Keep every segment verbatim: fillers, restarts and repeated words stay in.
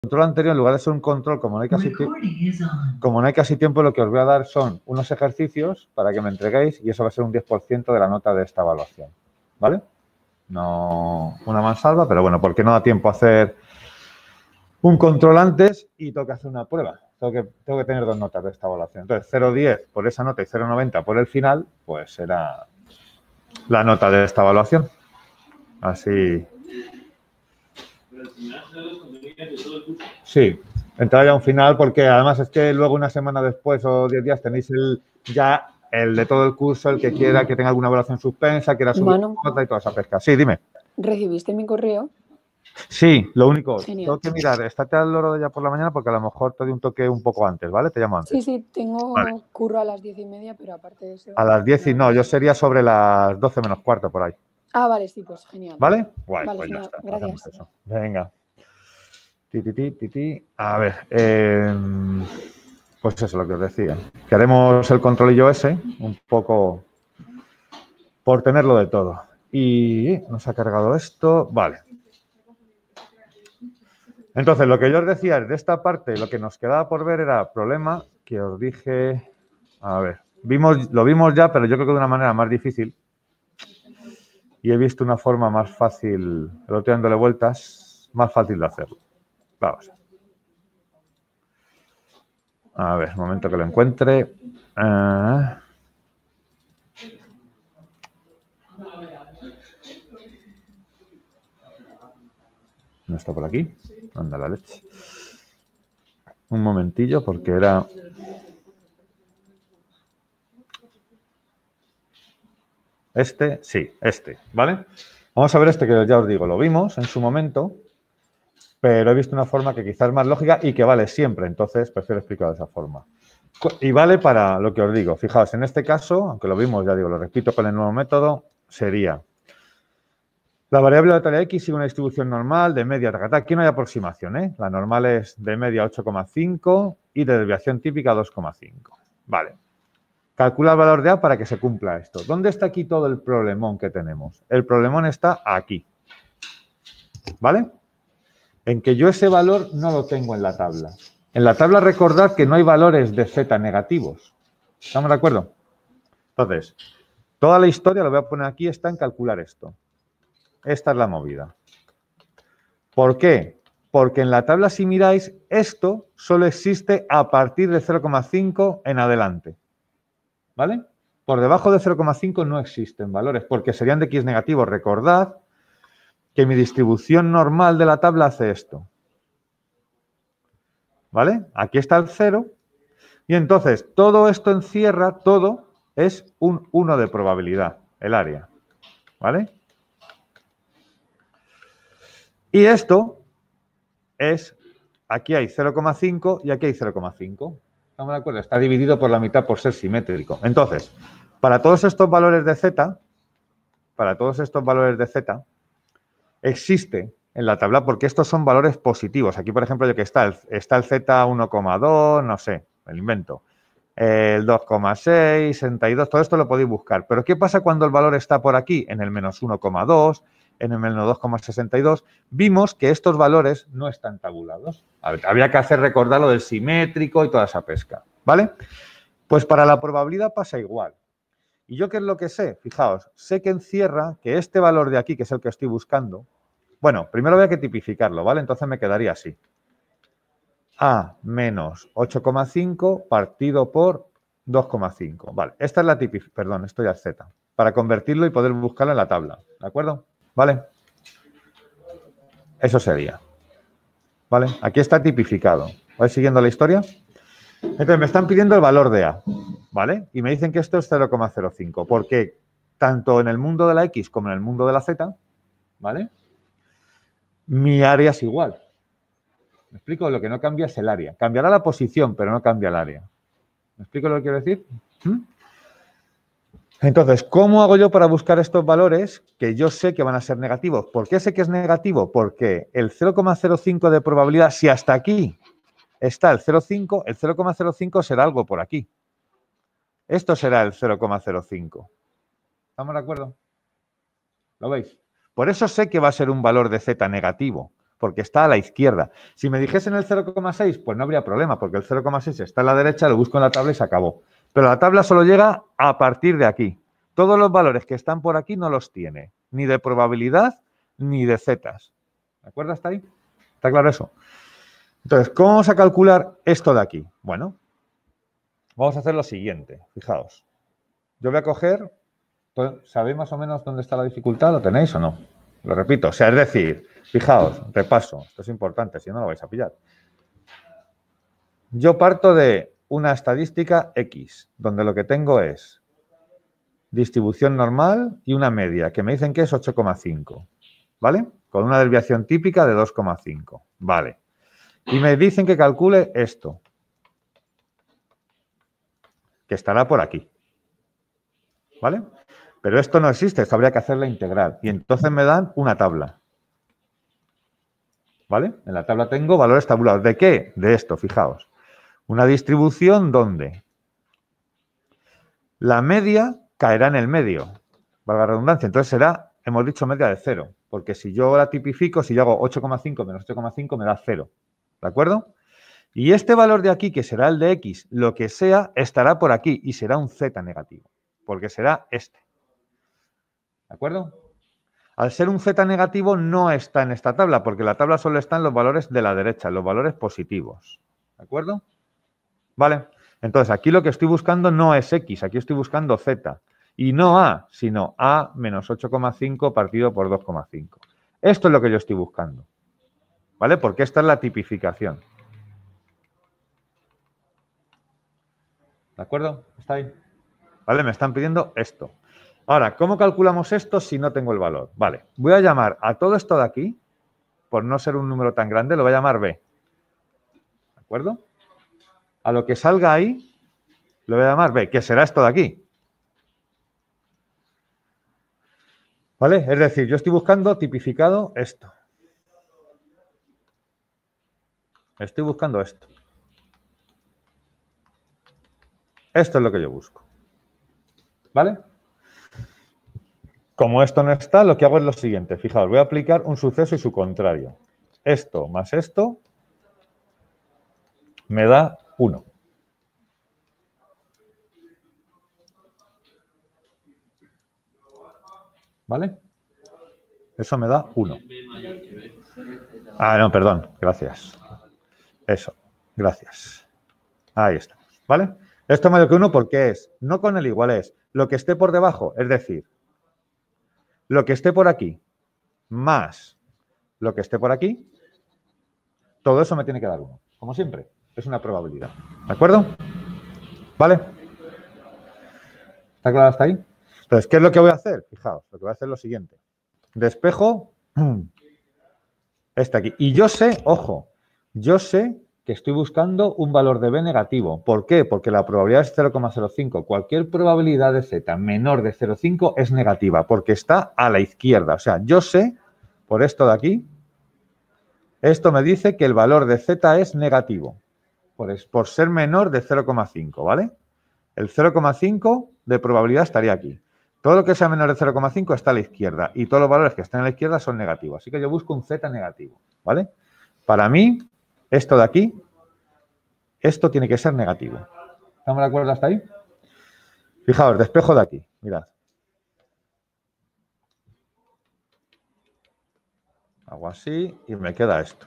control anterior, en lugar de ser un control, como no hay casi tiempo, como no hay casi tiempo, lo que os voy a dar son unos ejercicios para que me entreguéis y eso va a ser un diez por ciento de la nota de esta evaluación. ¿Vale? No una mansalva, pero bueno, porque no da tiempo a hacer un control antes y tengo que hacer una prueba. Tengo que, tengo que tener dos notas de esta evaluación. Entonces, cero coma diez por esa nota y cero coma noventa por el final, pues será la nota de esta evaluación. Así. Sí, entrará ya un final porque además es que luego una semana después o diez días tenéis el ya el de todo el curso, el que quiera que tenga alguna evaluación suspensa, quiera subir nota y toda esa pesca. Sí, dime. ¿Recibiste mi correo? Sí, lo único, Genial. tengo que mirar, estate al loro ya por la mañana porque a lo mejor te doy un toque un poco antes, ¿vale? Te llamo antes. Sí, sí, tengo vale. curro a las diez y media, pero aparte de eso... A las diez y no, yo sería sobre las doce menos cuarto por ahí. Ah, vale, sí, pues genial. ¿Vale? Guay, vale, pues genial. ya está. Gracias. Hacemos eso. Venga. Ti, ti, ti, ti, ti. A ver, eh, pues eso es lo que os decía. Que haremos el controlillo ese, un poco por tenerlo de todo. Y nos ha cargado esto. Vale. Entonces, lo que yo os decía es de esta parte, lo que nos quedaba por ver era problema que os dije... A ver, vimos, lo vimos ya, pero yo creo que de una manera más difícil. Y he visto una forma más fácil, el otro dándole vueltas, más fácil de hacerlo. Vamos. A ver, un momento que lo encuentre. Uh... ¿No está por aquí? Anda la leche. Un momentillo, porque era... Este, sí, este, ¿vale? Vamos a ver este que ya os digo, lo vimos en su momento, pero he visto una forma que quizás es más lógica y que vale siempre, entonces prefiero explicarlo de esa forma. Y vale para lo que os digo. Fijaos, en este caso, aunque lo vimos, ya digo, lo repito con el nuevo método, sería la variable aleatoria X sigue una distribución normal de media, tacatá. Aquí no hay aproximación, ¿eh? La normal es de media ocho coma cinco y de desviación típica dos coma cinco. Vale. Calcula el valor de A para que se cumpla esto. ¿Dónde está aquí todo el problemón que tenemos? El problemón está aquí. ¿Vale? En que yo ese valor no lo tengo en la tabla. En la tabla recordad que no hay valores de Z negativos. ¿Estamos de acuerdo? Entonces, toda la historia, lo voy a poner aquí, está en calcular esto. Esta es la movida. ¿Por qué? Porque en la tabla, si miráis, esto solo existe a partir de cero coma cinco en adelante. ¿Vale? Por debajo de cero coma cinco no existen valores, porque serían de X negativos. Recordad que mi distribución normal de la tabla hace esto. ¿Vale? Aquí está el cero. Y entonces, todo esto encierra, todo es un uno de probabilidad, el área. ¿Vale? Y esto es, aquí hay cero coma cinco y aquí hay cero coma cinco. ¿Estamos de acuerdo? Está dividido por la mitad por ser simétrico. Entonces, para todos estos valores de Z, para todos estos valores de Z, existe en la tabla, porque estos son valores positivos. Aquí, por ejemplo, yo que está, el, está el Z uno coma dos, no sé, el invento. El dos coma seis, sesenta y dos, todo esto lo podéis buscar. Pero ¿qué pasa cuando el valor está por aquí? En el menos uno coma dos, en el menos dos coma sesenta y dos. Vimos que estos valores no están tabulados. A ver, había que hacer recordar lo del simétrico y toda esa pesca. ¿Vale? Pues para la probabilidad pasa igual. ¿Y yo qué es lo que sé? Fijaos, sé que encierra que este valor de aquí, que es el que estoy buscando, bueno, primero voy a que tipificarlo, ¿vale? Entonces me quedaría así. A menos ocho coma cinco partido por dos coma cinco. Vale, esta es la tipificación, perdón, esto ya es Z, para convertirlo y poder buscarlo en la tabla, ¿de acuerdo? ¿Vale? Eso sería. ¿Vale? Aquí está tipificado. ¿Vais siguiendo la historia? Entonces me están pidiendo el valor de A, ¿vale? Y me dicen que esto es cero coma cero cinco, porque tanto en el mundo de la X como en el mundo de la Z, ¿vale? Mi área es igual. ¿Me explico? Lo que no cambia es el área. Cambiará la posición, pero no cambia el área. ¿Me explico lo que quiero decir? ¿Mm? Entonces, ¿cómo hago yo para buscar estos valores que yo sé que van a ser negativos? ¿Por qué sé que es negativo? Porque el cero coma cero cinco de probabilidad, si hasta aquí está el cero coma cinco, el cero coma cero cinco será algo por aquí. Esto será el cero coma cero cinco. ¿Estamos de acuerdo? ¿Lo veis? Por eso sé que va a ser un valor de Z negativo, porque está a la izquierda. Si me dijesen el cero coma seis, pues no habría problema, porque el cero coma seis está a la derecha, lo busco en la tabla y se acabó. Pero la tabla solo llega a partir de aquí. Todos los valores que están por aquí no los tiene, ni de probabilidad ni de zetas. ¿De acuerdo hasta ahí? ¿Está claro eso? Entonces, ¿cómo vamos a calcular esto de aquí? Bueno, vamos a hacer lo siguiente. Fijaos. Yo voy a coger... ¿Sabéis más o menos dónde está la dificultad? ¿Lo tenéis o no? Lo repito. O sea, es decir, fijaos, repaso. Esto es importante, si no lo vais a pillar. Yo parto de una estadística X, donde lo que tengo es distribución normal y una media, que me dicen que es ocho coma cinco. ¿Vale? Con una desviación típica de dos coma cinco. Vale. Y me dicen que calcule esto, que estará por aquí. ¿Vale? Pero esto no existe, esto habría que hacer la integral. Y entonces me dan una tabla. ¿Vale? En la tabla tengo valores tabulados. ¿De qué? De esto, fijaos. Una distribución donde la media caerá en el medio. Valga la redundancia. Entonces será, hemos dicho, media de cero. Porque si yo la tipifico, si yo hago ocho coma cinco menos ocho coma cinco, me da cero. ¿De acuerdo? Y este valor de aquí, que será el de X, lo que sea, estará por aquí y será un Z negativo. Porque será este. ¿De acuerdo? Al ser un Z negativo no está en esta tabla, porque la tabla solo está en los valores de la derecha, los valores positivos. ¿De acuerdo? Vale. Entonces, aquí lo que estoy buscando no es X, aquí estoy buscando Z. Y no A, sino A menos ocho coma cinco partido por dos coma cinco. Esto es lo que yo estoy buscando. ¿Vale? Porque esta es la tipificación. ¿De acuerdo? ¿Está ahí? ¿Vale? Me están pidiendo esto. Ahora, ¿cómo calculamos esto si no tengo el valor? Vale, voy a llamar a todo esto de aquí, por no ser un número tan grande, lo voy a llamar B. ¿De acuerdo? A lo que salga ahí, lo voy a llamar B, que será esto de aquí. ¿Vale? Es decir, yo estoy buscando tipificado esto. Estoy buscando esto. Esto es lo que yo busco. ¿Vale? Como esto no está, lo que hago es lo siguiente. Fijaos, voy a aplicar un suceso y su contrario. Esto más esto me da uno. ¿Vale? Eso me da uno. Ah, no, perdón. Gracias. Eso. Gracias. Ahí está. ¿Vale? Esto es mayor que uno porque es, no con el igual, es lo que esté por debajo, es decir, lo que esté por aquí más lo que esté por aquí, todo eso me tiene que dar uno. Como siempre, es una probabilidad. ¿De acuerdo? ¿Vale? ¿Está claro hasta ahí? Entonces, ¿qué es lo que voy a hacer? Fijaos, lo que voy a hacer es lo siguiente. Despejo este aquí. Y yo sé, ojo, yo sé que estoy buscando un valor de B negativo. ¿Por qué? Porque la probabilidad es cero coma cero cinco. Cualquier probabilidad de Z menor de cero coma cinco es negativa porque está a la izquierda. O sea, yo sé, por esto de aquí, esto me dice que el valor de Z es negativo por, por ser menor de cero coma cinco, ¿vale? El cero coma cinco de probabilidad estaría aquí. Todo lo que sea menor de cero coma cinco está a la izquierda y todos los valores que estén a la izquierda son negativos. Así que yo busco un Z negativo, ¿vale? Para mí, esto de aquí, esto tiene que ser negativo. ¿Estamos de acuerdo hasta ahí? Fijaos, despejo de aquí, mirad. Hago así y me queda esto.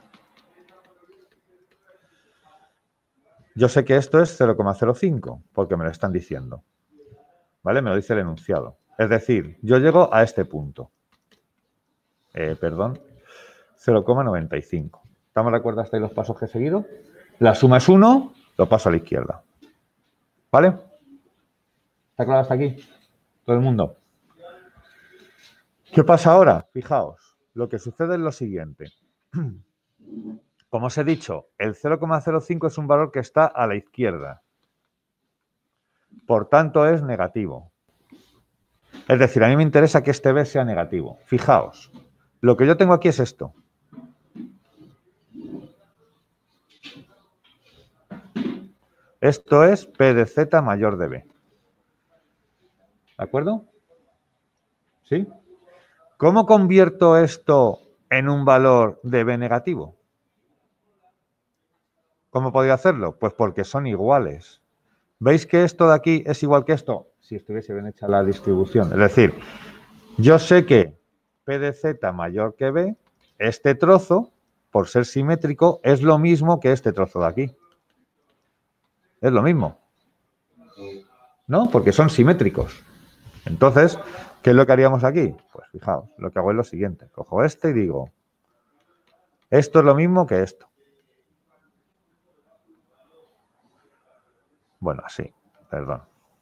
Yo sé que esto es cero coma cero cinco porque me lo están diciendo. ¿Vale? Me lo dice el enunciado. Es decir, yo llego a este punto. Eh, perdón, cero coma noventa y cinco. ¿Estamos de acuerdo hasta ahí los pasos que he seguido? La suma es uno, lo paso a la izquierda. ¿Vale? ¿Está claro hasta aquí? ¿Todo el mundo? ¿Qué pasa ahora? Fijaos, lo que sucede es lo siguiente. Como os he dicho, el cero coma cero cinco es un valor que está a la izquierda. Por tanto, es negativo. Es decir, a mí me interesa que este B sea negativo. Fijaos, lo que yo tengo aquí es esto. Esto es P de Z mayor de B. ¿De acuerdo? ¿Sí? ¿Cómo convierto esto en un valor de B negativo. ¿Cómo podría hacerlo? Pues porque son iguales. ¿Veis que esto de aquí es igual que esto? Si estuviese bien hecha la distribución. Es decir, yo sé que P de Z mayor que B, este trozo, por ser simétrico, es lo mismo que este trozo de aquí. Es lo mismo. ¿No? Porque son simétricos. Entonces, ¿qué es lo que haríamos aquí? Pues fijaos, lo que hago es lo siguiente. Cojo este y digo, esto es lo mismo que esto. Bueno, así, perdón.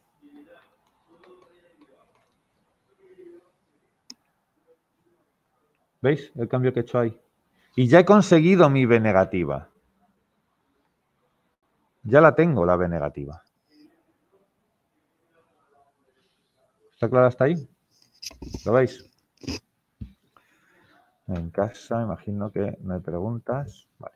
¿Veis el cambio que he hecho ahí? Y ya he conseguido mi B negativa. Ya la tengo, la B negativa. ¿Está claro hasta ahí? ¿Lo veis? En casa, imagino que no hay preguntas. Vale.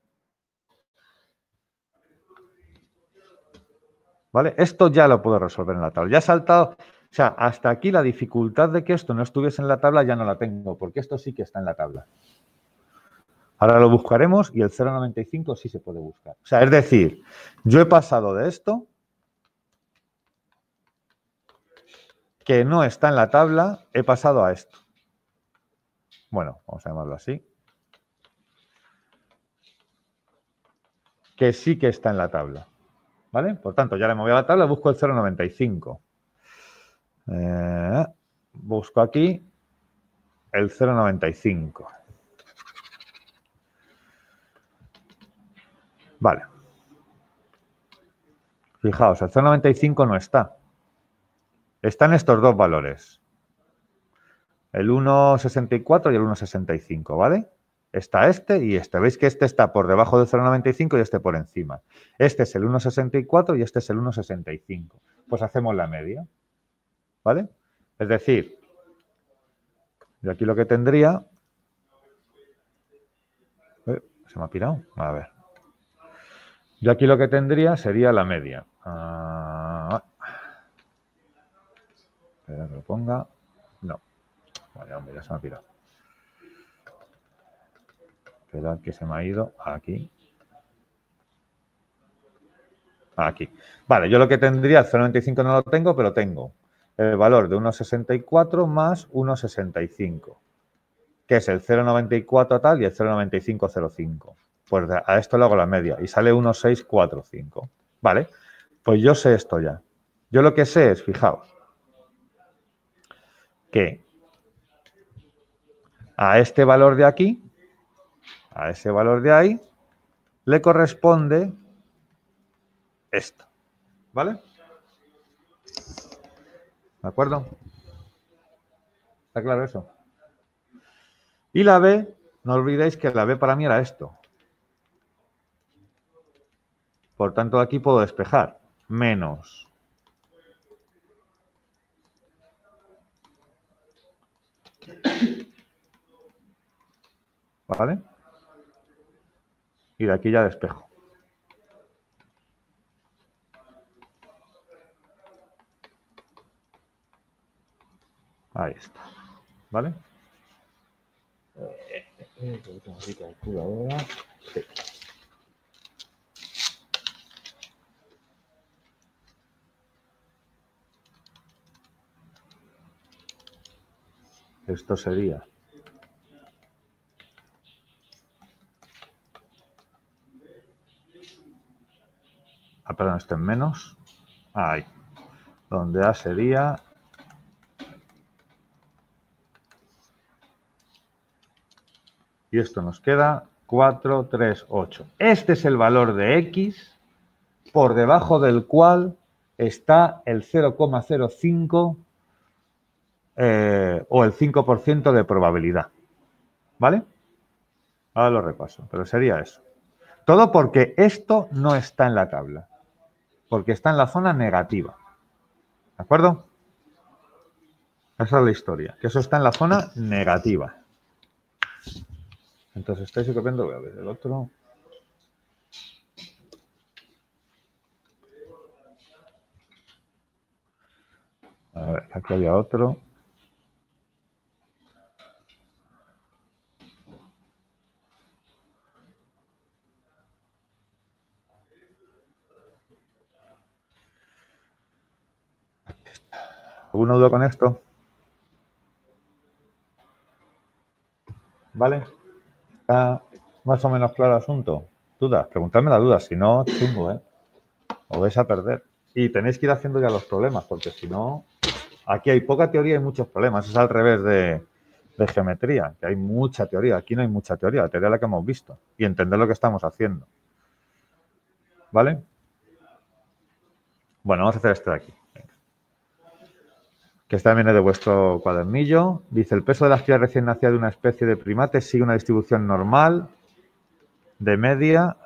¿Vale? Esto ya lo puedo resolver en la tabla. Ya he saltado, o sea, hasta aquí la dificultad de que esto no estuviese en la tabla ya no la tengo, porque esto sí que está en la tabla. Ahora lo buscaremos y el cero coma noventa y cinco sí se puede buscar. O sea, es decir, yo he pasado de esto, que no está en la tabla, he pasado a esto. Bueno, vamos a llamarlo así. Que sí que está en la tabla. ¿Vale? Por tanto, ya le moví a la tabla, busco el cero coma noventa y cinco. Eh, busco aquí el cero coma noventa y cinco. Vale. Fijaos, el cero coma noventa y cinco no está. Están estos dos valores. El uno coma sesenta y cuatro y el uno coma sesenta y cinco, ¿vale? Está este y este. Veis que este está por debajo del cero coma noventa y cinco y este por encima. Este es el uno coma sesenta y cuatro y este es el uno coma sesenta y cinco. Pues hacemos la media. ¿Vale? Es decir, yo aquí lo que tendría... Eh, ¿Se me ha pirado? A ver. Yo aquí lo que tendría sería la media. Ah, espera que lo ponga. No. Vale, hombre, ya se me ha pirado. Espera que se me ha ido aquí. Aquí. Vale, yo lo que tendría, el cero coma noventa y cinco no lo tengo, pero tengo el valor de uno coma sesenta y cuatro más uno coma sesenta y cinco, que es el cero coma noventa y cuatro tal y el cero coma noventa y cinco cero coma cinco. Pues a esto le hago la media y sale uno coma seiscientos cuarenta y cinco. Vale, pues yo sé esto ya. Yo lo que sé es, fijaos, que a este valor de aquí, a ese valor de ahí, le corresponde esto. ¿Vale? ¿De acuerdo? ¿Está claro eso? Y la B, no olvidéis que la B para mí era esto. Por tanto, aquí puedo despejar. Menos. ¿Vale? Y de aquí ya despejo. Ahí está. ¿Vale? Sí. Esto sería ah, perdón, esto en menos. Ahí. Donde A sería y esto nos queda cuatro, tres, ocho. Este es el valor de X por debajo del cual está el cero coma cero cinco eh, o el cinco por ciento de probabilidad. ¿Vale? Ahora lo repaso, pero sería eso. Todo porque esto no está en la tabla, porque está en la zona negativa. ¿De acuerdo? Esa es la historia, que eso está en la zona negativa. Entonces estáis copiando, voy a ver el otro. A ver, aquí había otro. ¿Alguna duda con esto? ¿Vale? ¿Está más o menos claro el asunto? ¿Dudas? Preguntadme las dudas, si no, chungo, ¿eh? Os vais a perder. Y tenéis que ir haciendo ya los problemas, porque si no, aquí hay poca teoría y muchos problemas. Es al revés de, de geometría, que hay mucha teoría. Aquí no hay mucha teoría, la teoría es la que hemos visto. Y entender lo que estamos haciendo. ¿Vale? Bueno, vamos a hacer este de aquí. Venga. Que este también es de vuestro cuadernillo. Dice, el peso de las crías recién nacidas de una especie de primate sigue una distribución normal de media.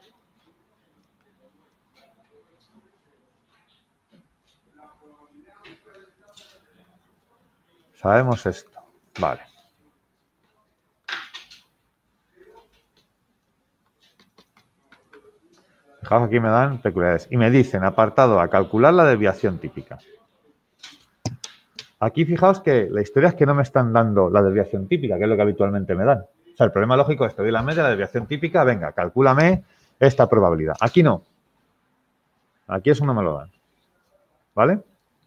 Sabemos esto. Vale. Fijaos, aquí me dan peculiaridades. Y me dicen, apartado A, calcular la desviación típica. Aquí fijaos que la historia es que no me están dando la desviación típica, que es lo que habitualmente me dan. O sea, el problema lógico es, te doy la media, la desviación típica, venga, calcúlame esta probabilidad. Aquí no. Aquí eso no me lo dan. ¿Vale?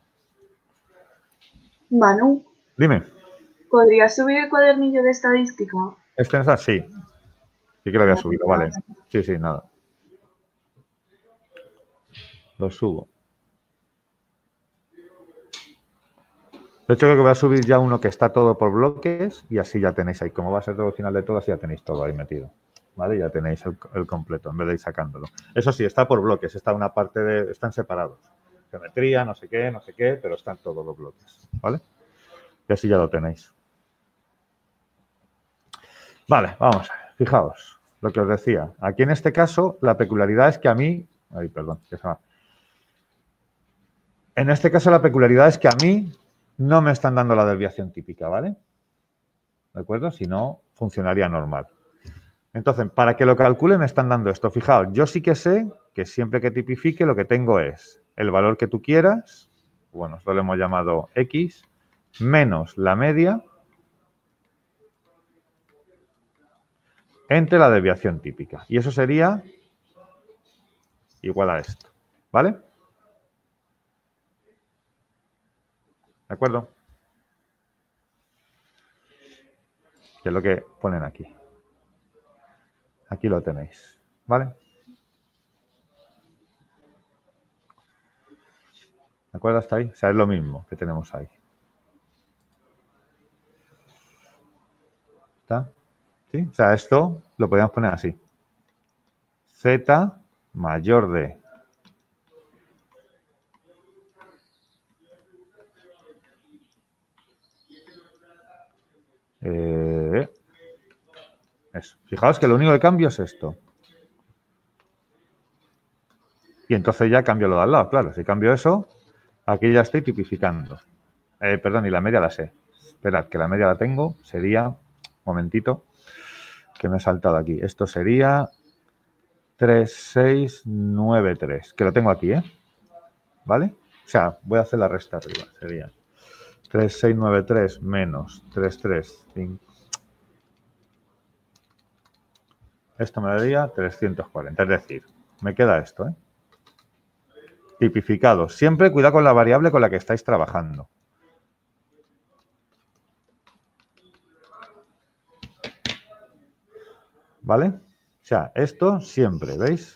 Manu, Dime. ¿podrías subir el cuadernillo de estadística? ¿Este no está? Sí. Sí que lo había subido, vale. Sí, sí, nada. Lo subo. De hecho, creo que voy a subir ya uno que está todo por bloques y así ya tenéis ahí. Como va a ser todo el final de todo, así ya tenéis todo ahí metido. ¿Vale? Ya tenéis el, el completo en vez de ir sacándolo. Eso sí, está por bloques. Está una parte de... Están separados. Geometría, no sé qué, no sé qué, pero están todos los bloques. ¿Vale? Y así ya lo tenéis. Vale, vamos a ver. Fijaos lo que os decía. Aquí en este caso, la peculiaridad es que a mí... Ay, perdón, que se va. En este caso, la peculiaridad es que a mí no me están dando la desviación típica, ¿vale? ¿De acuerdo? Si no, funcionaría normal. Entonces, para que lo calcule me están dando esto. Fijaos, yo sí que sé que siempre que tipifique lo que tengo es el valor que tú quieras, bueno, esto lo hemos llamado X, menos la media entre la desviación típica. Y eso sería igual a esto, ¿vale? ¿De acuerdo? Que es lo que ponen aquí. Aquí lo tenéis, ¿vale? ¿De acuerdo hasta ahí? O sea, es lo mismo que tenemos ahí. ¿Está? ¿Sí? O sea, esto lo podríamos poner así. Z mayor de eh, eso. Fijaos que lo único que cambio es esto. Y entonces ya cambio lo de al lado. Claro, si cambio eso, aquí ya estoy tipificando. Eh, perdón, y la media la sé. Esperad, que la media la tengo. Sería, un momentito, que me he saltado aquí. Esto sería tres seis nueve tres, que lo tengo aquí, ¿eh? ¿Vale? O sea, voy a hacer la resta arriba. Sería tres seis nueve tres menos tres tres cinco. Esto me daría trescientos cuarenta. Es decir, me queda esto, ¿eh? Tipificado. Siempre cuidado con la variable con la que estáis trabajando. ¿Vale? O sea, esto siempre, ¿veis?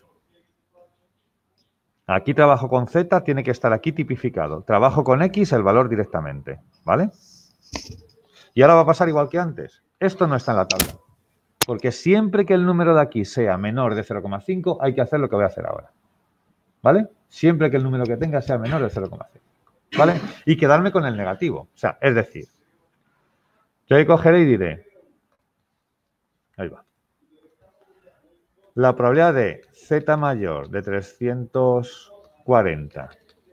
Aquí trabajo con Z, tiene que estar aquí tipificado. Trabajo con X, el valor directamente. ¿Vale? Y ahora va a pasar igual que antes. Esto no está en la tabla. Porque siempre que el número de aquí sea menor de cero coma cinco, hay que hacer lo que voy a hacer ahora. ¿Vale? Siempre que el número que tenga sea menor de cero coma cinco. ¿Vale? Y quedarme con el negativo. O sea, es decir, yo cogeré y diré, ahí va, la probabilidad de Z mayor de trescientos cuarenta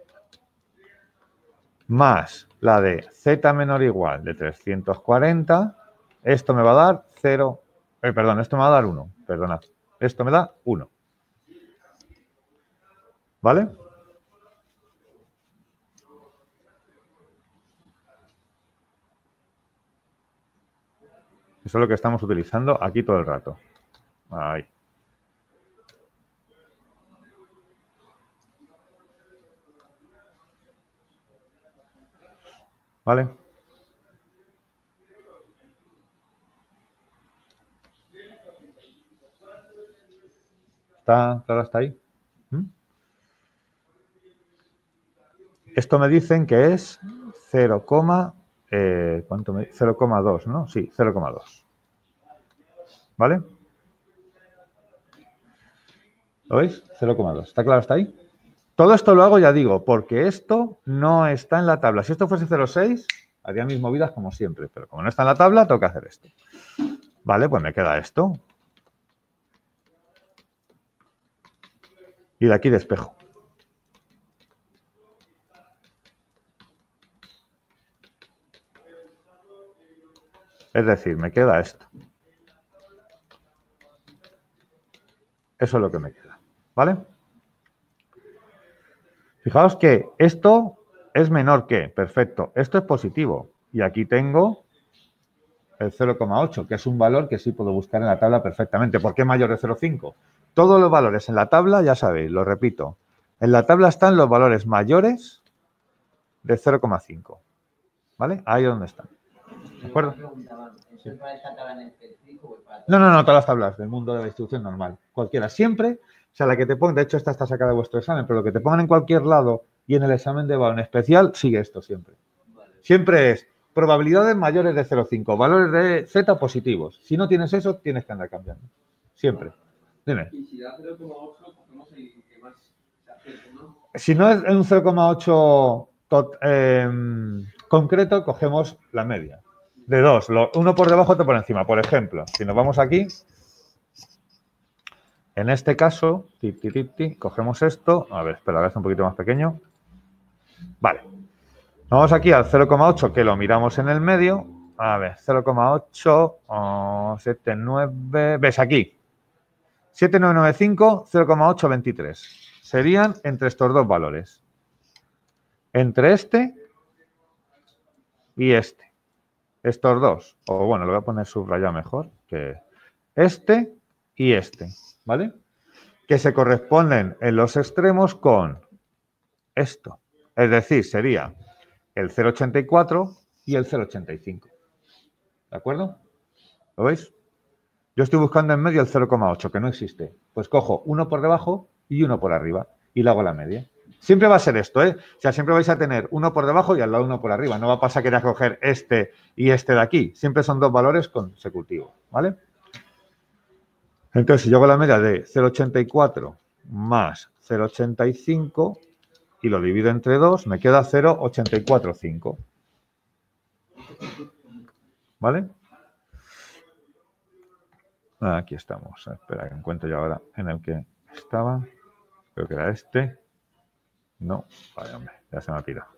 más la de Z menor o igual de trescientos cuarenta, esto me va a dar cero, eh, perdón, esto me va a dar uno, perdonad, esto me da uno. ¿Vale? Eso es lo que estamos utilizando aquí todo el rato. Ahí. ¿Vale? ¿Está claro hasta ahí? ¿Mm? Esto me dicen que es cero, eh, ¿cuánto me, cero coma dos, ¿no? Sí, cero coma dos. ¿Vale? ¿Lo veis? cero coma dos. ¿Está claro hasta ahí? Todo esto lo hago, ya digo, porque esto no está en la tabla. Si esto fuese cero coma seis, haría mis movidas como siempre. Pero como no está en la tabla, tengo que hacer esto. Vale, pues me queda esto. Y de aquí despejo. Es decir, me queda esto. Eso es lo que me queda. ¿Vale? Fijaos que esto es menor que, perfecto, esto es positivo. Y aquí tengo el cero coma ocho, que es un valor que sí puedo buscar en la tabla perfectamente. ¿Por qué mayor de cero coma cinco? Todos los valores en la tabla, ya sabéis, lo repito, en la tabla están los valores mayores de cero coma cinco. ¿Vale? Ahí es donde están. ¿De acuerdo? No, no, no, todas las tablas del mundo de la distribución normal. Cualquiera. Siempre, o sea, la que te pongan, de hecho esta está sacada de vuestro examen, pero lo que te pongan en cualquier lado y en el examen de Bao en especial, sigue esto siempre. Siempre es probabilidades mayores de cero coma cinco, valores de Z positivos. Si no tienes eso, tienes que andar cambiando. Siempre. Dime. Y si da cero coma ocho, cogemos el que más se acerque, ¿no? Si no es un cero coma ocho eh, concreto, cogemos la media. De dos, lo, uno por debajo, otro por encima. Por ejemplo, si nos vamos aquí, en este caso, tip, tip, tip, tip, cogemos esto. A ver, espera, a ver, es un poquito más pequeño. Vale. Vamos aquí al cero coma ocho, que lo miramos en el medio. A ver, cero coma ocho, oh, setenta y nueve. ¿Ves aquí? siete mil novecientos noventa y cinco, cero coma ocho veintitrés. Serían entre estos dos valores. Entre este y este. Estos dos. O bueno, lo voy a poner subrayado mejor. Que este y este. ¿Vale? Que se corresponden en los extremos con esto. Es decir, sería el cero coma ochenta y cuatro y el cero coma ochenta y cinco. ¿De acuerdo? ¿Lo veis? Yo estoy buscando en medio el cero coma ocho, que no existe. Pues cojo uno por debajo y uno por arriba y le hago la media. Siempre va a ser esto, ¿eh? O sea, siempre vais a tener uno por debajo y al lado uno por arriba. No va a pasar que querer coger este y este de aquí. Siempre son dos valores consecutivos, ¿vale? Entonces, si yo hago la media de cero coma ochenta y cuatro más cero coma ochenta y cinco y lo divido entre dos, me queda cero coma ochenta y cuatro cinco. ¿Vale? Aquí estamos. Espera, que encuentro yo ahora en el que estaba. Creo que era este. No, vale, hombre, ya se me ha pirado.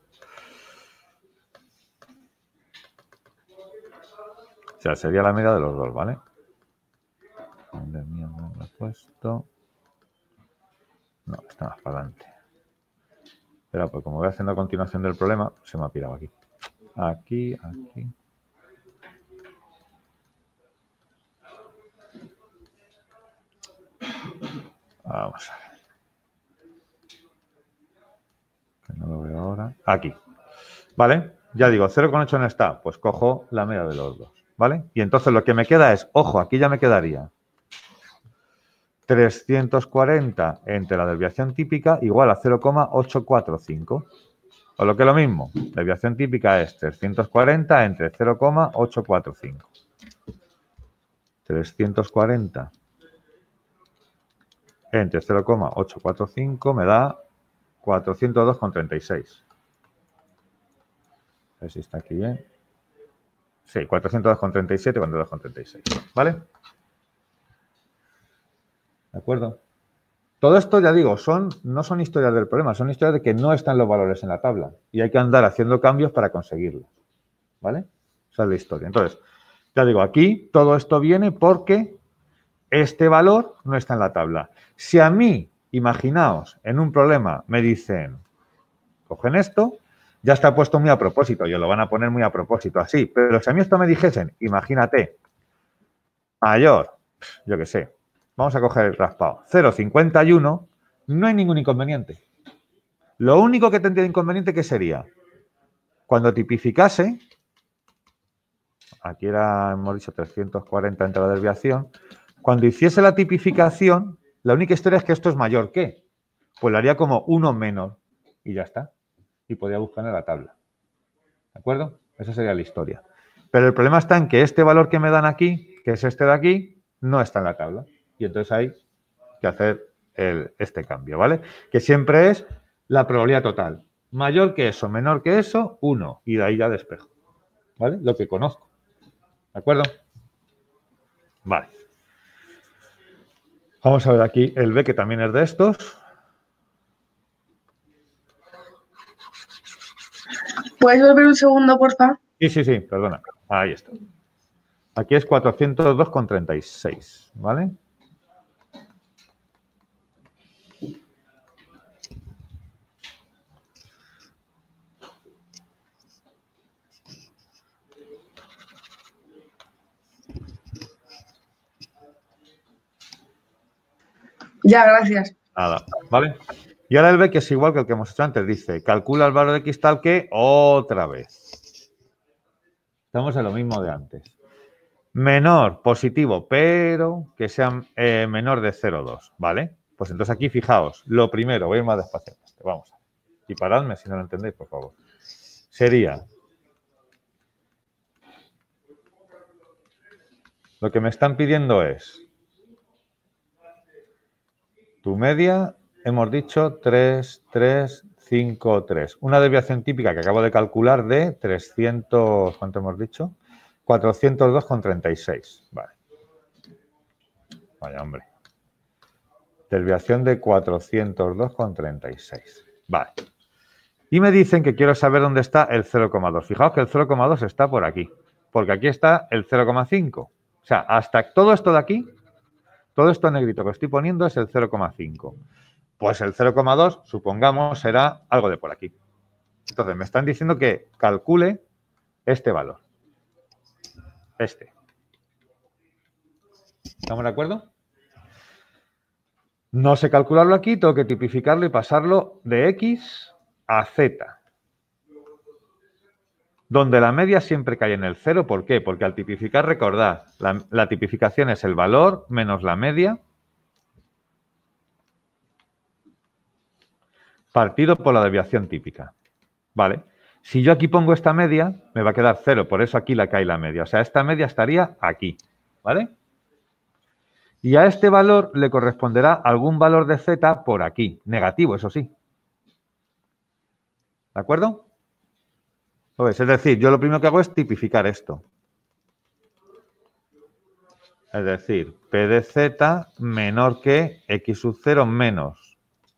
O sea, sería la media de los dos, ¿vale? ¿Dónde mierda lo he puesto? No, está más para adelante. Pero pues como voy haciendo a continuación del problema, se me ha pirado aquí. Aquí, aquí. Vamos a ver. Que no lo veo ahora. Aquí. ¿Vale? Ya digo, cero coma ocho no está. Pues cojo la media de los dos. ¿Vale? Y entonces lo que me queda es, ojo, aquí ya me quedaría trescientos cuarenta entre la desviación típica igual a cero coma ochocientos cuarenta y cinco. O lo que es lo mismo, la desviación típica es trescientos cuarenta entre cero coma ochocientos cuarenta y cinco. trescientos cuarenta entre cero coma ochocientos cuarenta y cinco me da cuatrocientos dos coma treinta y seis. A ver si está aquí bien. Sí, cuatrocientos dos coma treinta y siete, cuatrocientos dos coma treinta y seis. ¿Vale? ¿De acuerdo? Todo esto, ya digo, son, no son historias del problema, son historias de que no están los valores en la tabla y hay que andar haciendo cambios para conseguirlos. ¿Vale? Esa es la historia. Entonces, ya digo, aquí todo esto viene porque este valor no está en la tabla. Si a mí, imaginaos, en un problema me dicen, cogen esto, ya está puesto muy a propósito, y lo van a poner muy a propósito, así. Pero si a mí esto me dijesen, imagínate, mayor, yo qué sé, vamos a coger el raspado, cero coma cincuenta y uno, no hay ningún inconveniente. Lo único que tendría inconveniente, ¿qué sería? Cuando tipificase, aquí era, hemos dicho trescientos cuarenta entre la desviación, cuando hiciese la tipificación, la única historia es que esto es mayor que, pues lo haría como uno menos y ya está. Y podría buscar en la tabla. ¿De acuerdo? Esa sería la historia. Pero el problema está en que este valor que me dan aquí, que es este de aquí, no está en la tabla. Y entonces hay que hacer el, este cambio, ¿vale? Que siempre es la probabilidad total. Mayor que eso, menor que eso, uno. Y de ahí ya despejo. ¿Vale? Lo que conozco. ¿De acuerdo? Vale. Vamos a ver aquí el B, que también es de estos. ¿Puedes volver un segundo, por favor? Sí, sí, sí, perdona. Ahí está. Aquí es cuatrocientos dos coma treinta y seis, ¿vale? Ya, gracias. Nada, ¿vale? Y ahora el B, que es igual que el que hemos hecho antes, dice, calcula el valor de cristal que otra vez. Estamos en lo mismo de antes. Menor, positivo, pero que sea eh, menor de cero coma dos, ¿vale? Pues entonces aquí, fijaos, lo primero, voy a ir más despacio. Vamos a ver. Y paradme si no lo entendéis, por favor. Sería... Lo que me están pidiendo es... Tu media, hemos dicho tres, tres, cinco, tres. Una desviación típica que acabo de calcular de trescientos, ¿cuánto hemos dicho? cuatrocientos dos coma treinta y seis. Vale. Vaya, hombre. Desviación de cuatrocientos dos coma treinta y seis. Vale. Y me dicen que quiero saber dónde está el cero coma dos. Fijaos que el cero coma dos está por aquí, porque aquí está el cero coma cinco. O sea, hasta todo esto de aquí... Todo esto negrito que estoy poniendo es el cero coma cinco. Pues el cero coma dos, supongamos, será algo de por aquí. Entonces, me están diciendo que calcule este valor. Este. ¿Estamos de acuerdo? No sé calcularlo aquí, tengo que tipificarlo y pasarlo de X a Z. Donde la media siempre cae en el cero. ¿Por qué? Porque al tipificar, recordad, la, la tipificación es el valor menos la media partido por la desviación típica. ¿Vale? Si yo aquí pongo esta media, me va a quedar cero. Por eso aquí la cae la media. O sea, esta media estaría aquí. ¿Vale? Y a este valor le corresponderá algún valor de Z por aquí. Negativo, eso sí. ¿De acuerdo? Pues, es decir, yo lo primero que hago es tipificar esto. Es decir, P de Z menor que X sub cero menos.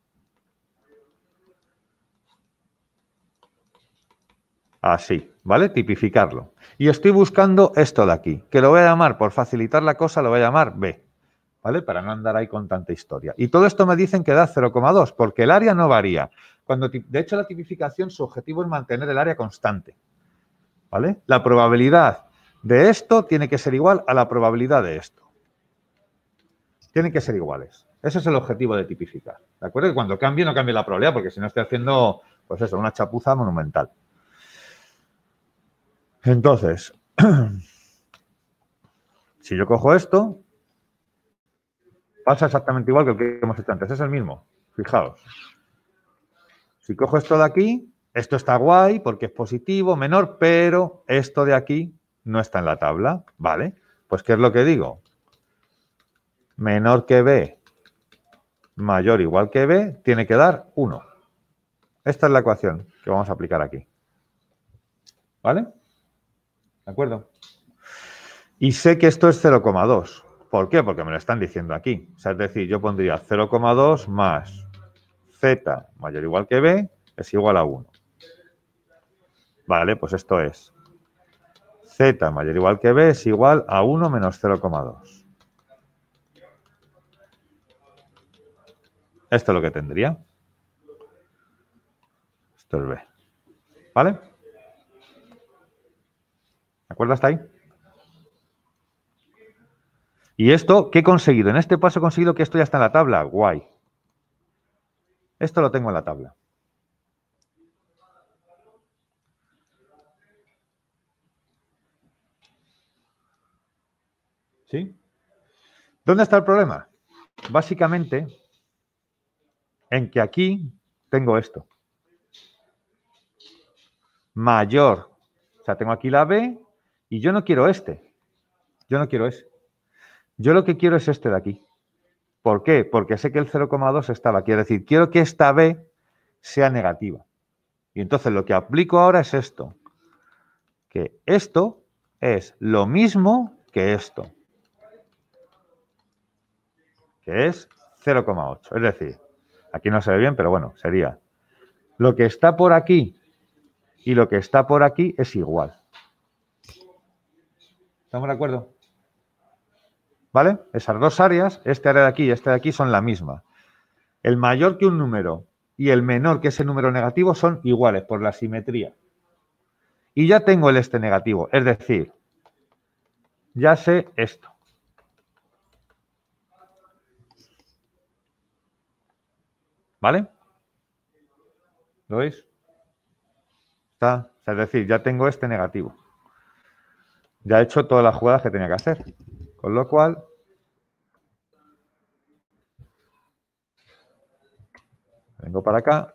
Así, ¿vale? Tipificarlo. Y estoy buscando esto de aquí, que lo voy a llamar, por facilitar la cosa, lo voy a llamar B. ¿Vale? Para no andar ahí con tanta historia. Y todo esto me dicen que da cero coma dos, porque el área no varía. Cuando, de hecho, la tipificación, su objetivo es mantener el área constante. ¿Vale? La probabilidad de esto tiene que ser igual a la probabilidad de esto. Tienen que ser iguales. Ese es el objetivo de tipificar. ¿De acuerdo? Que cuando cambie, no cambie la probabilidad, porque si no estoy haciendo, pues eso, una chapuza monumental. Entonces, si yo cojo esto, pasa exactamente igual que el que hemos hecho antes. Es el mismo. Fijaos. Si cojo esto de aquí, esto está guay porque es positivo, menor, pero esto de aquí no está en la tabla. ¿Vale? Pues, ¿qué es lo que digo? Menor que B, mayor o igual que B, tiene que dar uno. Esta es la ecuación que vamos a aplicar aquí. ¿Vale? ¿De acuerdo? Y sé que esto es cero coma dos. ¿Por qué? Porque me lo están diciendo aquí. O sea, es decir, yo pondría cero coma dos más Z mayor o igual que B es igual a uno. Vale, pues esto es Z mayor o igual que B es igual a uno menos cero coma dos. Esto es lo que tendría. Esto es B. ¿Vale? ¿De acuerdo hasta ahí? ¿Y esto qué he conseguido? En este paso he conseguido que esto ya está en la tabla. Guay. Esto lo tengo en la tabla. ¿Sí? ¿Dónde está el problema? Básicamente, en que aquí tengo esto. Mayor. O sea, tengo aquí la B y yo no quiero este. Yo no quiero ese. Yo lo que quiero es este de aquí. ¿Por qué? Porque sé que el cero coma dos estaba aquí. Es decir, quiero que esta B sea negativa. Y entonces lo que aplico ahora es esto. Que esto es lo mismo que esto. Que es cero coma ocho. Es decir, aquí no se ve bien, pero bueno, sería lo que está por aquí y lo que está por aquí es igual. ¿Estamos de acuerdo? ¿Vale? Esas dos áreas, este área de aquí y este de aquí, son la misma. El mayor que un número y el menor que ese número negativo son iguales por la simetría. Y ya tengo el este negativo, es decir, ya sé esto. ¿Vale? ¿Lo veis? Está. Es decir, ya tengo este negativo. Ya he hecho todas las jugadas que tenía que hacer. Con lo cual, vengo para acá.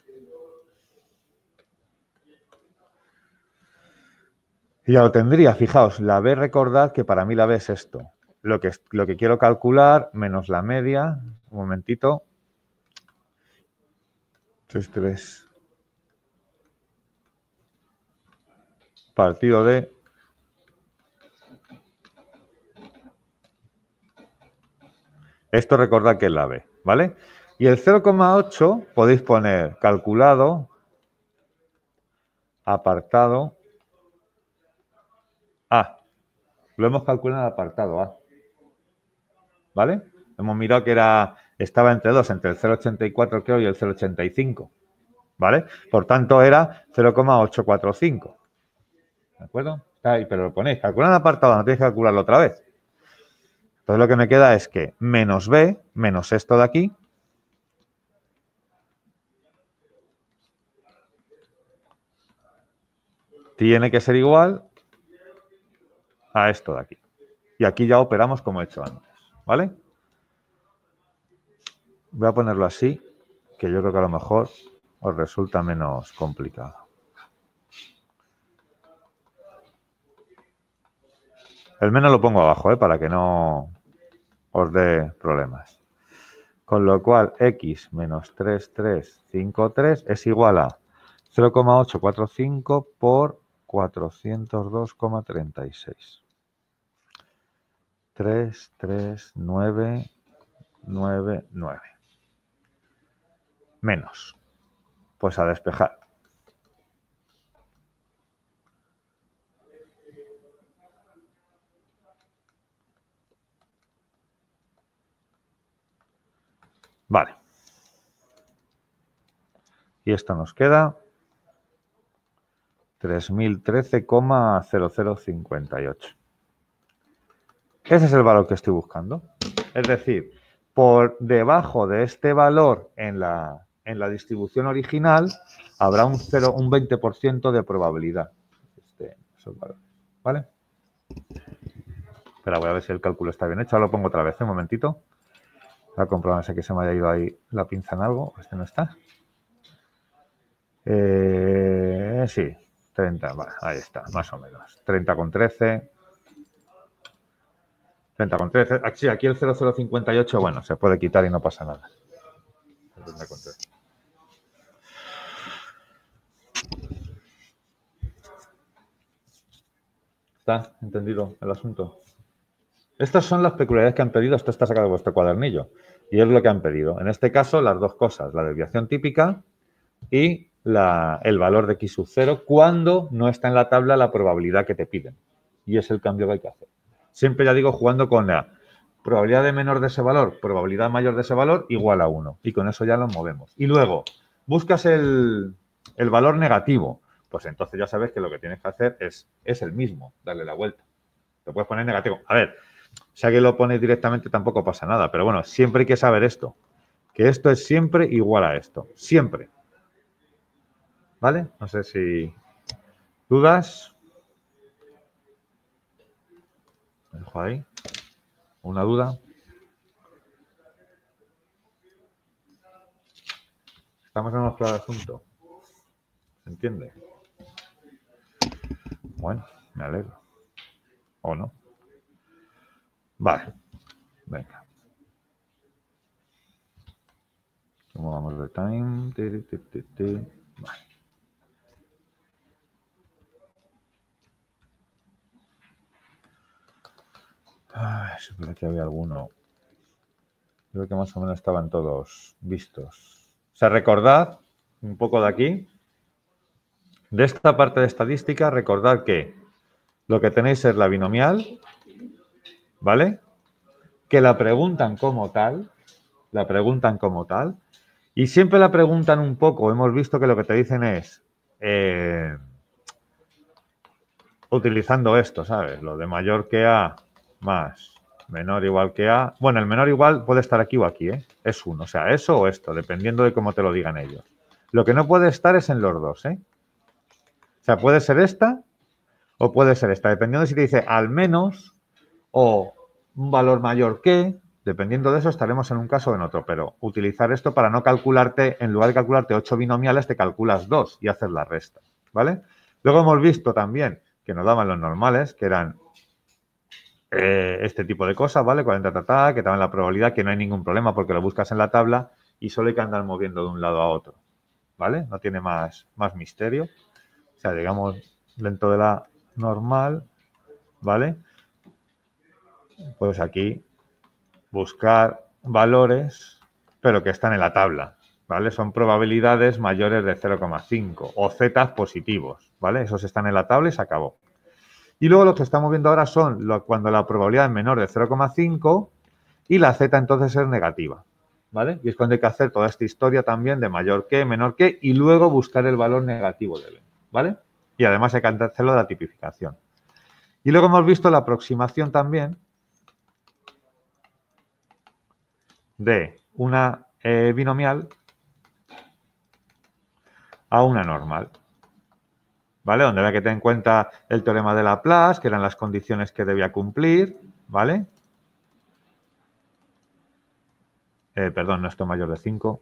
Y ya lo tendría. Fijaos, la B, recordad que para mí la B es esto. Lo que, lo que quiero calcular menos la media. Un momentito. tres, tres. Partido de... Esto recordad que es la B, ¿vale? Y el cero coma ocho podéis poner calculado, apartado, A. Lo hemos calculado en el apartado A. ¿Vale? Hemos mirado que era, estaba entre dos, entre el cero coma ochenta y cuatro creo y el cero coma ochenta y cinco. ¿Vale? Por tanto era cero coma ochocientos cuarenta y cinco. ¿De acuerdo? Está ahí, pero lo ponéis, calcular en el apartado, no tenéis que calcularlo otra vez. Entonces lo que me queda es que menos B, menos esto de aquí, tiene que ser igual a esto de aquí. Y aquí ya operamos como he hecho antes, ¿vale? Voy a ponerlo así, que yo creo que a lo mejor os resulta menos complicado. El menos lo pongo abajo, ¿eh? Para que no os dé problemas. Con lo cual, x menos tres coma trescientos cincuenta y tres es igual a cero coma ochocientos cuarenta y cinco por cuatrocientos dos coma treinta y seis. tres, tres, nueve, nueve, nueve. Menos. Pues a despejar. Vale. Y esto nos queda tres mil trece coma cero cero cincuenta y ocho. Ese es el valor que estoy buscando. Es decir, por debajo de este valor en la, en la distribución original habrá un, cero, un veinte por ciento de probabilidad. Este, esos valores, ¿vale? Espera, voy a ver si el cálculo está bien hecho. Ahora lo pongo otra vez, un momentito. Voy a comprobar, no sé que se me haya ido ahí la pinza en algo. Este no está. Eh, sí, treinta, vale, ahí está, más o menos. treinta con trece. treinta con trece. Sí, aquí el cero cero cincuenta y ocho, bueno, se puede quitar y no pasa nada. ¿Está entendido el asunto? Estas son las peculiaridades que han pedido. Esto está sacado de vuestro cuadernillo. Y es lo que han pedido. En este caso, las dos cosas. La desviación típica y la, el valor de x sub cero cuando no está en la tabla la probabilidad que te piden. Y es el cambio que hay que hacer. Siempre, ya digo, jugando con la probabilidad de menor de ese valor, probabilidad mayor de ese valor, igual a uno. Y con eso ya lo movemos. Y luego, buscas el, el valor negativo. Pues entonces ya sabes que lo que tienes que hacer es, es el mismo, darle la vuelta. Te puedes poner negativo. A ver, si alguien lo pone directamente tampoco pasa nada. Pero bueno, siempre hay que saber esto. Que esto es siempre igual a esto. Siempre. ¿Vale? No sé si... ¿Dudas? Lo dejo ahí. ¿Una duda? ¿Estamos en nuestro asunto? ¿Se entiende? Bueno, me alegro. ¿O no? Vale. Venga. ¿Cómo vamos de time? Ti, ti, ti, ti. Vale. Ay, supone que había alguno. Creo que más o menos estaban todos vistos. O sea, recordad un poco de aquí. De esta parte de estadística, recordad que lo que tenéis es la binomial, ¿vale? Que la preguntan como tal, la preguntan como tal, y siempre la preguntan un poco. Hemos visto que lo que te dicen es, eh, utilizando esto, ¿sabes? Lo de mayor que A más menor igual que A. Bueno, el menor igual puede estar aquí o aquí, ¿eh? Es uno, o sea, eso o esto, dependiendo de cómo te lo digan ellos. Lo que no puede estar es en los dos, ¿eh? O sea, puede ser esta o puede ser esta, dependiendo de si te dice al menos o un valor mayor que, dependiendo de eso estaremos en un caso o en otro, pero utilizar esto para no calcularte, en lugar de calcularte ocho binomiales, te calculas dos y haces la resta, ¿vale? Luego hemos visto también que nos daban los normales, que eran eh, este tipo de cosas, ¿vale? cuarenta, ta, que te dan la probabilidad, que no hay ningún problema porque lo buscas en la tabla y solo hay que andar moviendo de un lado a otro, ¿vale? No tiene más, más misterio. O sea, digamos, dentro de la normal, ¿vale? Pues aquí buscar valores, pero que están en la tabla, ¿vale? Son probabilidades mayores de cero coma cinco o zetas positivos, ¿vale? Esos están en la tabla y se acabó. Y luego lo que estamos viendo ahora son lo, cuando la probabilidad es menor de cero coma cinco y la z entonces es negativa, ¿vale? Y es cuando hay que hacer toda esta historia también de mayor que, menor que y luego buscar el valor negativo de b, ¿vale? Y además hay que hacerlo de la tipificación. Y luego hemos visto la aproximación también de una eh, binomial a una normal, ¿vale? Donde había que tener en cuenta el teorema de Laplace, que eran las condiciones que debía cumplir, ¿vale? Eh, perdón, no esto mayor de cinco.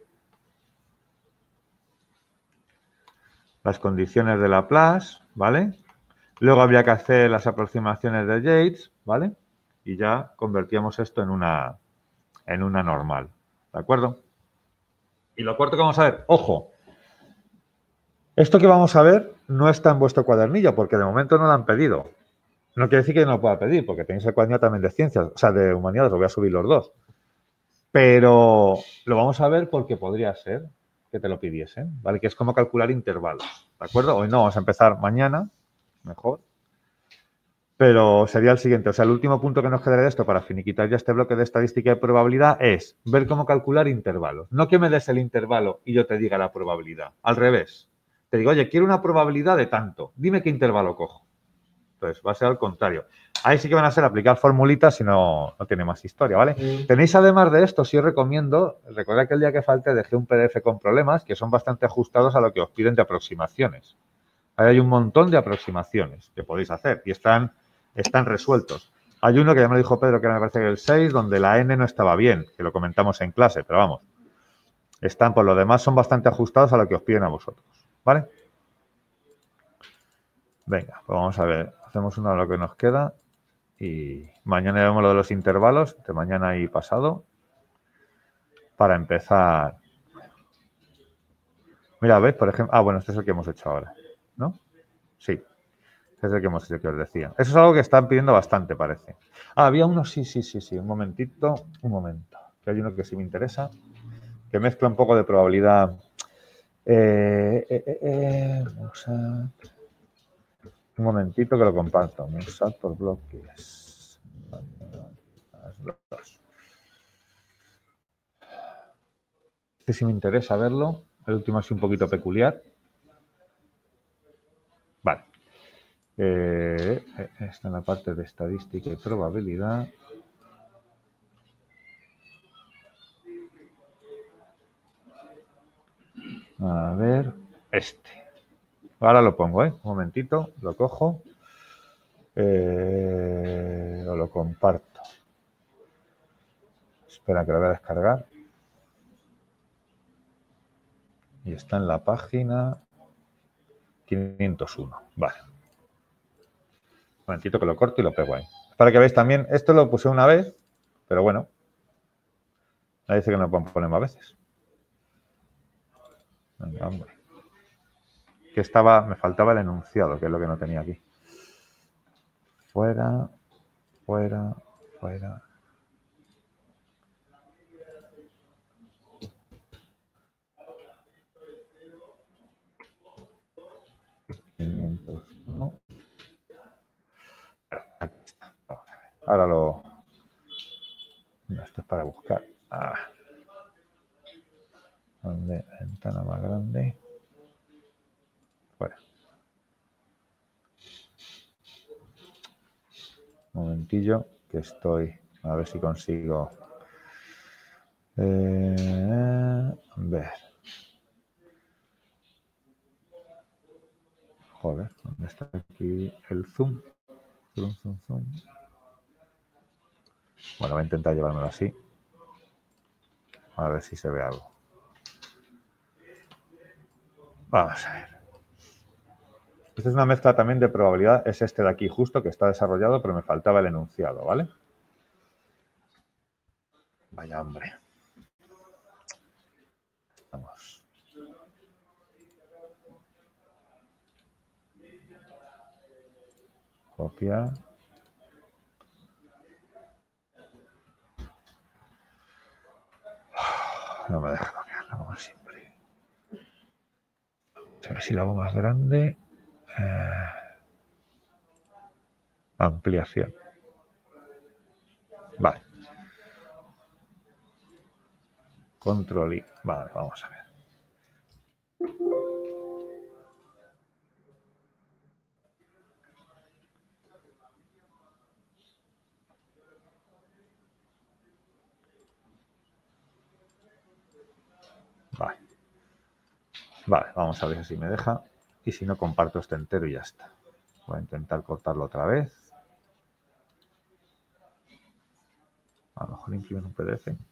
Las condiciones de Laplace, ¿vale? Luego habría que hacer las aproximaciones de Yates, ¿vale? Y ya convertíamos esto en una, en una normal, ¿de acuerdo? Y lo cuarto que vamos a ver, ojo, esto que vamos a ver no está en vuestro cuadernillo porque de momento no lo han pedido. No quiere decir que no lo pueda pedir porque tenéis el cuadernillo también de ciencias, o sea, de humanidades, lo voy a subir los dos. Pero lo vamos a ver porque podría ser que te lo pidiesen, ¿vale? Que es como calcular intervalos, ¿de acuerdo? Hoy no, vamos a empezar mañana, mejor. Pero sería el siguiente, o sea, el último punto que nos quedaría de esto para finiquitar ya este bloque de estadística y probabilidad es ver cómo calcular intervalos. No que me des el intervalo y yo te diga la probabilidad, al revés. Te digo, oye, quiero una probabilidad de tanto, dime qué intervalo cojo. Entonces, va a ser al contrario. Ahí sí que van a ser aplicar formulitas y no, no tiene más historia, ¿vale? Mm. Tenéis además de esto, sí os recomiendo, recordad que el día que falte dejé un P D F con problemas que son bastante ajustados a lo que os piden de aproximaciones. Ahí hay un montón de aproximaciones que podéis hacer y están, están resueltos. Hay uno que ya me lo dijo Pedro, que me parece que el seis, donde la n no estaba bien, que lo comentamos en clase, pero vamos. Están, por lo demás, son bastante ajustados a lo que os piden a vosotros, ¿vale? Venga, pues vamos a ver. Hacemos uno de lo que nos queda y mañana vemos lo de los intervalos, de mañana y pasado, para empezar. Mira, ¿veis? Por ejemplo, ah, bueno, este es el que hemos hecho ahora, ¿no? Sí, este es el que hemos hecho, que os decía. Eso es algo que están pidiendo bastante, parece. Ah, había uno, sí, sí, sí, sí, un momentito, un momento, que hay uno que sí me interesa, que mezcla un poco de probabilidad. Eh, eh, eh, eh, vamos a... Un momentito que lo comparto. Mensat por bloques. Este sí me interesa verlo. El último es un poquito peculiar. Vale. Eh, está en la parte de estadística y probabilidad. A ver. Este. Ahora lo pongo, ¿eh? Un momentito. Lo cojo. Eh, o lo comparto. Espera que lo voy a descargar. Y está en la página quinientos uno. Vale. Un momentito que lo corto y lo pego ahí. Para que veáis también, esto lo puse una vez, pero bueno. Ahí dice que no pueden poner más veces. Venga, hombre. Que estaba, me faltaba el enunciado, que es lo que no tenía aquí. Fuera, fuera, fuera. quinientos uno. Aquí está. Ahora lo... Esto es para buscar. Ah. ¿Dónde? Ventana más grande. Fuera. Un momentillo, que estoy... A ver si consigo... Eh, a ver. Joder, ¿dónde está aquí el zoom? Zoom, zoom, zoom. Bueno, voy a intentar llevármelo así. A ver si se ve algo. Vamos a ver. Esta es una mezcla también de probabilidad. Es este de aquí justo que está desarrollado, pero me faltaba el enunciado, ¿vale? Vaya hombre. Vamos. Copiar. No me deja copiarlo como siempre. A ver si lo hago más grande. Eh, ampliación. Vale. Control I. Vale, vamos a ver. Vale. Vale, vamos a ver si me deja. Y si no, comparto este entero y ya está. Voy a intentar cortarlo otra vez. A lo mejor imprimir un P D F.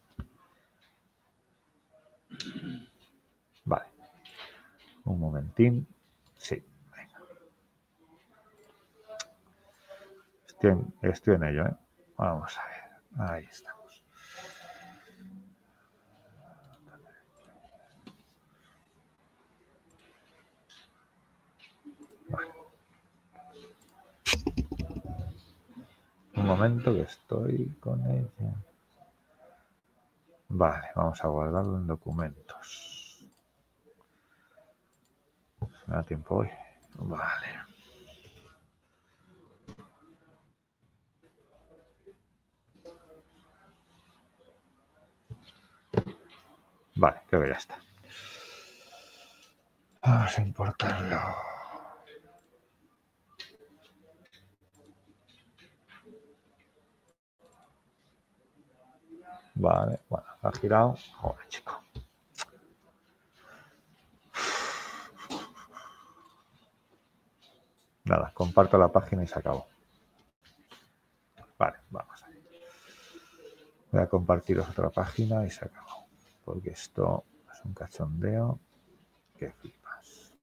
Vale. Un momentín. Sí, venga. Estoy en, estoy en ello, ¿eh? Vamos a ver. Ahí estamos. Vale. Un momento que estoy con ella. Vale, vamos a guardarlo en documentos. ¿Me da tiempo hoy? Vale. Vale, creo que ya está. Vamos a importarlo. Vale, bueno, ha girado. Joder, chico. Nada, comparto la página y se acabó. Vale, vamos a ver. Voy a compartiros otra página y se acabó. Porque esto es un cachondeo que flipas.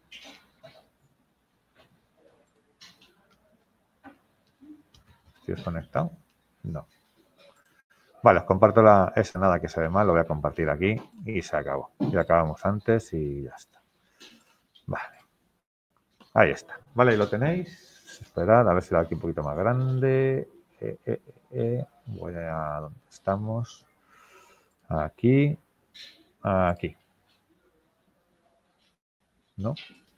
¿Estoy desconectado? No. Vale, os comparto la, esa nada que se ve mal, lo voy a compartir aquí y se acabó. Ya acabamos antes y ya está. Vale. Ahí está. Vale, ahí lo tenéis. Esperad, a ver si lo hago aquí un poquito más grande. Eh, eh, eh. Voy a donde estamos. Aquí. Aquí. ¿No?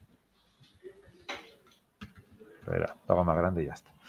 Espera, lo hago más grande y ya está.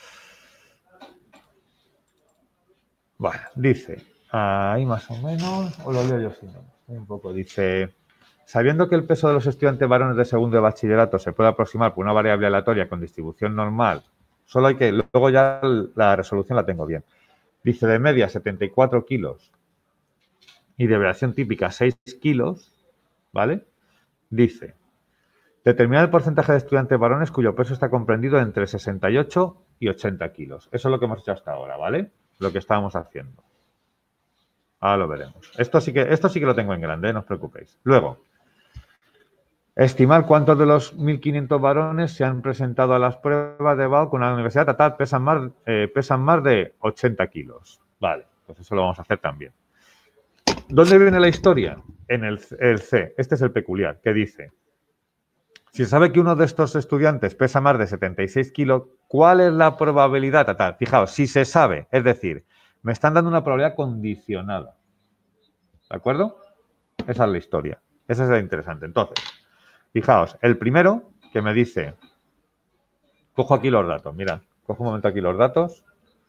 Vale, dice, ahí más o menos, o lo leo yo si no, un poco, dice, sabiendo que el peso de los estudiantes varones de segundo de bachillerato se puede aproximar por una variable aleatoria con distribución normal, solo hay que, luego ya la resolución la tengo bien, dice de media setenta y cuatro kilos y de variación típica seis kilos, ¿vale? Dice, determinar el porcentaje de estudiantes varones cuyo peso está comprendido entre sesenta y ocho y ochenta kilos. Eso es lo que hemos hecho hasta ahora, ¿vale? Lo que estábamos haciendo. Ahora lo veremos. Esto sí que, esto sí que lo tengo en grande, ¿eh? No os preocupéis. Luego, estimar cuántos de los mil quinientos varones se han presentado a las pruebas de B A U con la universidad estatal pesan más, eh, pesan más de ochenta kilos. Vale, pues eso lo vamos a hacer también. ¿Dónde viene la historia? En el, el C. Este es el peculiar, que dice, si se sabe que uno de estos estudiantes pesa más de setenta y seis kilos, ¿cuál es la probabilidad total? Fijaos, si se sabe, es decir, me están dando una probabilidad condicionada. ¿De acuerdo? Esa es la historia. Esa es la interesante. Entonces, fijaos, el primero que me dice, cojo aquí los datos, mirad, cojo un momento aquí los datos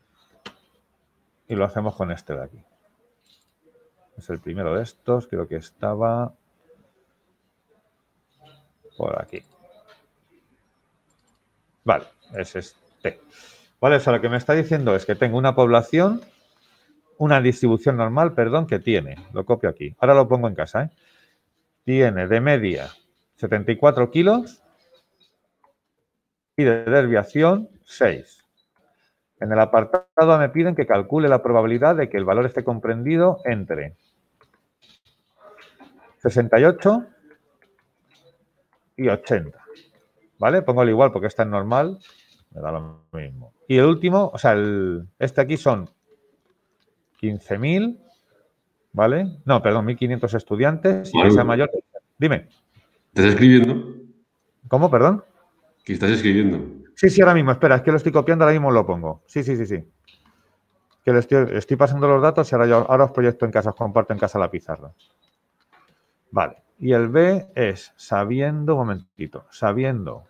y lo hacemos con este de aquí. Es el primero de estos, creo que estaba por aquí. Vale, es este. Vale, eso lo que me está diciendo es que tengo una población, una distribución normal, perdón, que tiene, lo copio aquí, ahora lo pongo en casa, ¿eh? Tiene de media setenta y cuatro kilos y de desviación seis. En el apartado me piden que calcule la probabilidad de que el valor esté comprendido entre sesenta y ocho y ochenta. ¿Vale? Pongo igual porque está en normal, me da lo mismo. Y el último, o sea, el, este aquí son quince mil, ¿vale? No, perdón, mil quinientos estudiantes y Vale. esa mayor. Dime. ¿Estás escribiendo? ¿Cómo, perdón? ¿Qué estás escribiendo? Sí, sí, ahora mismo, espera, es que lo estoy copiando, ahora mismo lo pongo. Sí, sí, sí, sí. Que le estoy, estoy pasando los datos y ahora, yo, ahora os proyecto en casa, os comparto en casa la pizarra. Vale. Y el B es sabiendo, un momentito, sabiendo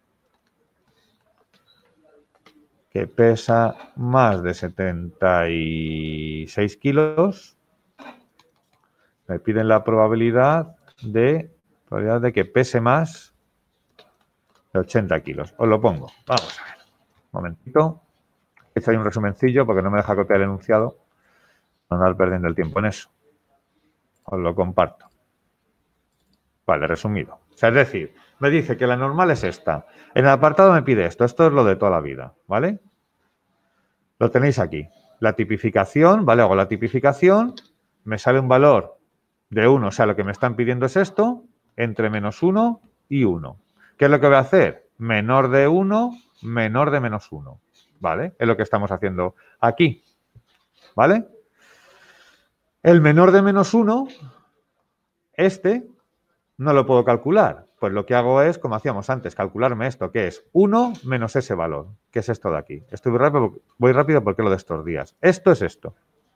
que pesa más de setenta y seis kilos, me piden la probabilidad de, probabilidad de que pese más de ochenta kilos. Os lo pongo. Vamos a ver. Un momentito. He hecho ahí un resumencillo porque no me deja copiar el enunciado. No andar perdiendo el tiempo en eso. Os lo comparto. Vale, resumido. O sea, es decir, me dice que la normal es esta. En el apartado me pide esto. Esto es lo de toda la vida, ¿vale? Lo tenéis aquí. La tipificación, ¿vale? Hago la tipificación, me sale un valor de uno, o sea, lo que me están pidiendo es esto, entre menos uno y uno. ¿Qué es lo que voy a hacer? Menor de uno, menor de menos uno, ¿vale? Es lo que estamos haciendo aquí, ¿vale? El menor de menos uno, este, no lo puedo calcular. Pues lo que hago es, como hacíamos antes, calcularme esto, que es uno menos ese valor, que es esto de aquí. Estoy rápido, voy rápido porque es lo de estos días. Esto es esto.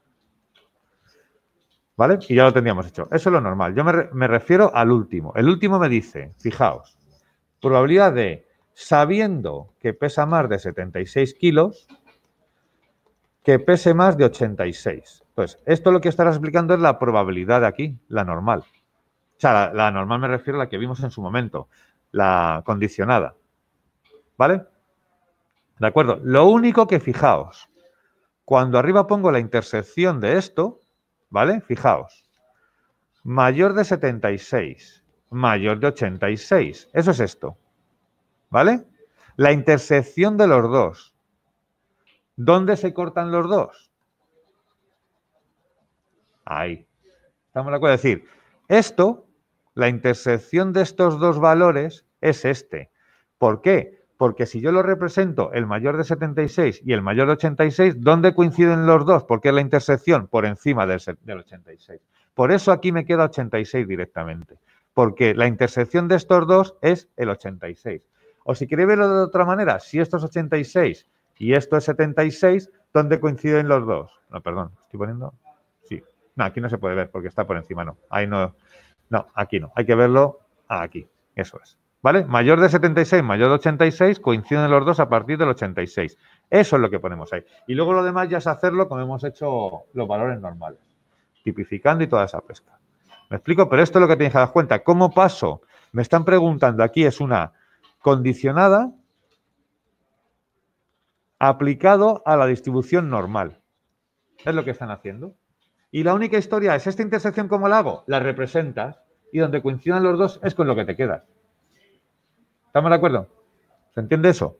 ¿Vale? Y ya lo tendríamos hecho. Eso es lo normal. Yo me, re, me refiero al último. El último me dice, fijaos, probabilidad de, sabiendo que pesa más de setenta y seis kilos, que pese más de ochenta y seis. Pues esto lo que estarás explicando es la probabilidad de aquí, la normal. O sea, la, la normal me refiero a la que vimos en su momento, la condicionada. ¿Vale? ¿De acuerdo? Lo único que fijaos, cuando arriba pongo la intersección de esto, ¿vale? Fijaos, mayor de setenta y seis, mayor de ochenta y seis, eso es esto, ¿vale? La intersección de los dos. ¿Dónde se cortan los dos? Ahí. ¿Estamos de acuerdo? Es decir, esto, la intersección de estos dos valores es este. ¿Por qué? Porque si yo lo represento el mayor de setenta y seis y el mayor de ochenta y seis, ¿dónde coinciden los dos? Porque es la intersección por encima del, del ochenta y seis. Por eso aquí me queda ochenta y seis directamente. Porque la intersección de estos dos es el ochenta y seis. O si queréis verlo de otra manera, si esto es ochenta y seis y esto es setenta y seis, ¿dónde coinciden los dos? No, perdón, estoy poniendo... Sí. No, aquí no se puede ver porque está por encima, no. Ahí no... No, aquí no. Hay que verlo aquí. Eso es. ¿Vale? Mayor de setenta y seis, mayor de ochenta y seis, coinciden los dos a partir del ochenta y seis. Eso es lo que ponemos ahí. Y luego lo demás ya es hacerlo como hemos hecho los valores normales. Tipificando y toda esa pesca. ¿Me explico? Pero esto es lo que tenéis que dar cuenta. ¿Cómo paso? Me están preguntando, aquí es una condicionada aplicado a la distribución normal. Es lo que están haciendo. Y la única historia es, ¿esta intersección cómo la hago? La representas y donde coincidan los dos es con lo que te quedas. ¿Estamos de acuerdo? ¿Se entiende eso?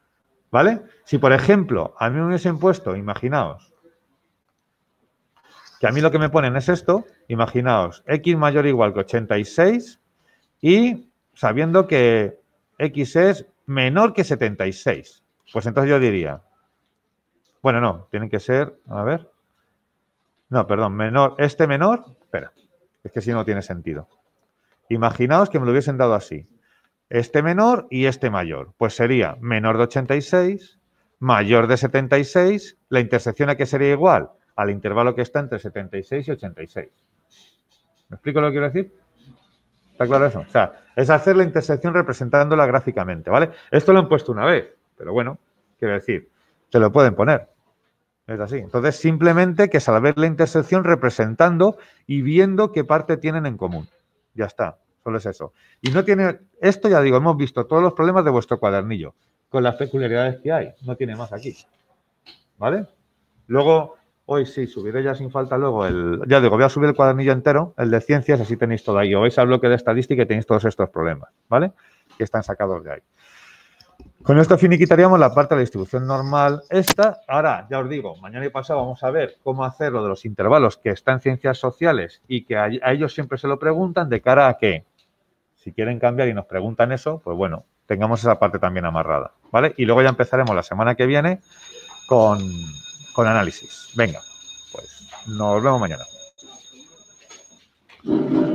¿Vale? Si, por ejemplo, a mí me hubiesen puesto, imaginaos, Que a mí lo que me ponen es esto, imaginaos, x mayor o igual que ochenta y seis y sabiendo que x es menor que setenta y seis. Pues entonces yo diría, bueno, no, tienen que ser, a ver, no, perdón, menor, este menor, espera, es que si no tiene sentido. Imaginaos que me lo hubiesen dado así, este menor y este mayor, pues sería menor de ochenta y seis, mayor de setenta y seis, la intersección a qué sería igual, al intervalo que está entre setenta y seis y ochenta y seis. ¿Me explico lo que quiero decir? ¿Está claro eso? O sea, es hacer la intersección representándola gráficamente, ¿vale? Esto lo han puesto una vez, pero bueno, quiero decir, se lo pueden poner. Es así. Entonces, simplemente que saber la intersección representando y viendo qué parte tienen en común. Ya está, solo es eso. Y no tiene, esto ya digo, hemos visto todos los problemas de vuestro cuadernillo, con las peculiaridades que hay. No tiene más aquí. ¿Vale? Luego, hoy sí, subiré ya sin falta luego el... Ya digo, voy a subir el cuadernillo entero, el de ciencias, así tenéis todo ahí. O vais al bloque de estadística y tenéis todos estos problemas, ¿vale? Que están sacados de ahí. Con esto finiquitaríamos la parte de la distribución normal. Esta, ahora, ya os digo, mañana y pasado vamos a ver cómo hacer lo de los intervalos que está en ciencias sociales y que a, a ellos siempre se lo preguntan de cara a que, si quieren cambiar y nos preguntan eso, pues bueno, tengamos esa parte también amarrada, ¿vale? Y luego ya empezaremos la semana que viene con, con análisis. Venga, pues nos vemos mañana.